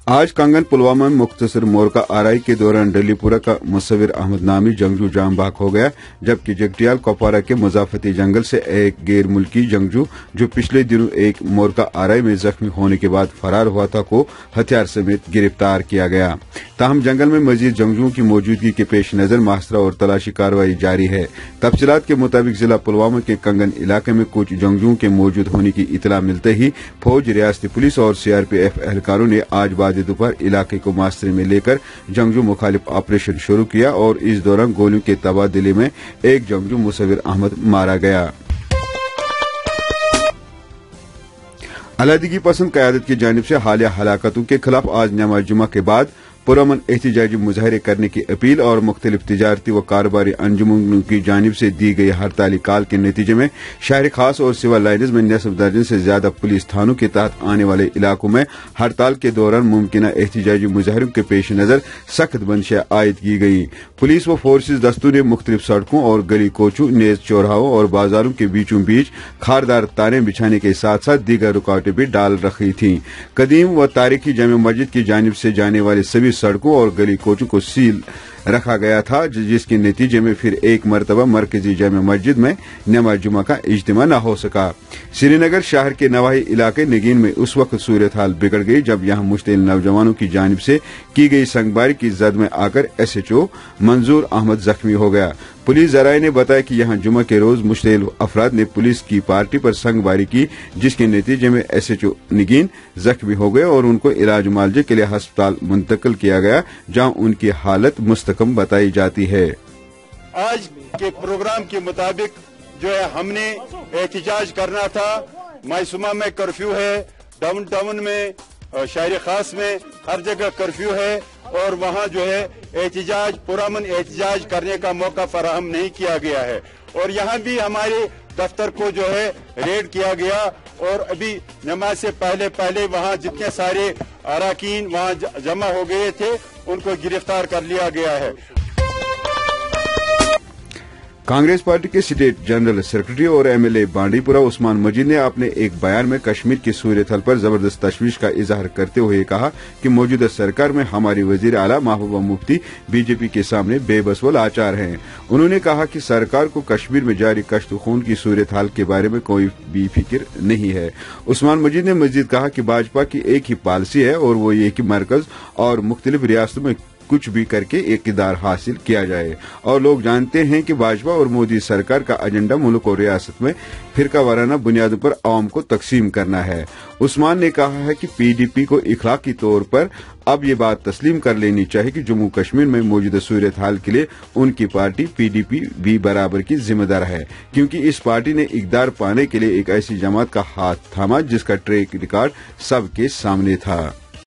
आज कंगन पुलवामा में मुख्तसर मोरका आरआई के दौरान डलीपुरा का मुसविर अहमद नामी जंगजू जाम बहक हो गया, जबकि जगटियाल कुपवारा के मुजाफती जंगल से एक गैर मुल्की जंगजू जो पिछले दिनों एक मोरका आरआई में जख्मी होने के बाद फरार हुआ था को हथियार समेत गिरफ्तार किया गया। ताहम जंगल में मजीद जंगजुओं की मौजूदगी के पेश नजर मुहासरा और तलाशी कार्रवाई जारी है। तफसीलात के मुताबिक जिला पुलवामा के कंगन इलाके में कुछ जंगजुओं के मौजूद होने की इतला मिलते ही फौज, रियासती पुलिस और सीआरपीएफ एहलकारों ने आज बाद दोपहर इलाके को मुहासरे में लेकर जंगजू मुखालिफ ऑपरेशन शुरू किया और इस दौरान गोलियों के तबादले में एक जंगजू मुसविर अहमद मारा गया। अलहदगी पसंद क़यादत की जानिब से हालिया हलाकतों के खिलाफ आज नमाज जुमा के बाद पुरअमन एहतजाजी मुजाहरे करने की अपील और मुख्तलिफ तिजारती व कारोबारी अंजुमनों की जानिब से दी गई हड़ताली काल के नतीजे में शहर खास और सिविल लाइन्स में निसफ दर्जन से ज्यादा पुलिस थानों के तहत आने वाले इलाकों में हड़ताल के दौरान मुमकिन एहतजाजी मुजाहरों के पेश नजर सख्त बंदिशें आयद की गई। पुलिस व फोर्सेज दस्तों ने मुख्तलिफ सड़कों और गली कोचों, नेज चौराहों और बाजारों के बीचों बीच खारदार तारें बिछाने के साथ साथ दीगर रुकावटें भी डाल रखी थीं। कदीम व तारीखी जामे मस्जिद की जानिब से जाने वाले सभी सड़कों और गली कोचों को सील रखा गया था, जिसके नतीजे में फिर एक मरतबा मरकजी जामे मस्जिद में नमाज जुमा का इज्तिमा न हो सका। श्रीनगर शहर के नवाही इलाके निगीन में उस वक्त सूरत हाल बिगड़ गई जब यहां मुश्तिल नौजवानों की जानिब से की गई संगबारी की जद में आकर SHO मंजूर अहमद जख्मी हो गया। पुलिस जराये ने बताया कि यहां जुमा के रोज मुश्तिल अफराद ने पुलिस की पार्टी पर संगबारी की, जिसके नतीजे में SHO निगीन जख्मी हो गए और उनको इलाज मुआवजे के लिए अस्पताल मुंतकिल किया गया, जहां उनकी हालत मुस्तकम बताई जाती है। आज के प्रोग्राम के मुताबिक जो है हमने एहतजाज करना था। मायसूमा में कर्फ्यू है, डाउन टाउन में, शहर खास में हर जगह कर्फ्यू है और वहाँ जो है एहतजाज, पुरअमन एहतजाज करने का मौका फराहम नहीं किया गया है। और यहाँ भी हमारे दफ्तर को जो है रेड किया गया और अभी नमाज से पहले वहाँ जितने सारे अराकीन वहाँ जमा हो गए थे उनको गिरफ्तार कर लिया गया है। कांग्रेस पार्टी के स्टेट जनरल सेक्रेटरी और MLA बांडीपुरा उस्मान मजिद ने अपने एक बयान में कश्मीर की सूरत हाल पर जबरदस्त तशवीश का इजहार करते हुए कहा कि मौजूदा सरकार में हमारी वजीर आला महबूबा मुफ्ती BJP के सामने बेबस व लाचार हैं। उन्होंने कहा कि सरकार को कश्मीर में जारी कश्त खून की सूरत हाल के बारे में कोई भी फिक्र नहीं है। उस्मान मजिद ने मजीद कहा कि भाजपा की एक ही पॉलिसी है और वो ये कि मरकज और मुख्तलिफ रियासतों में कुछ भी करके इक़्तिदार हासिल किया जाए और लोग जानते हैं कि भाजपा और मोदी सरकार का एजेंडा मुल्क और रियासत में फिरका वाराना बुनियादों पर आवाम को तकसीम करना है। उस्मान ने कहा है कि PDP को इखलाकी तौर पर अब ये बात तस्लीम कर लेनी चाहिए कि जम्मू कश्मीर में मौजूदा सूरत हाल के लिए उनकी पार्टी PDP भी बराबर की जिम्मेदार है, क्योंकि इस पार्टी ने इक़्तिदार पाने के लिए एक ऐसी जमात का हाथ थामा जिसका ट्रैक रिकॉर्ड सबके सामने था।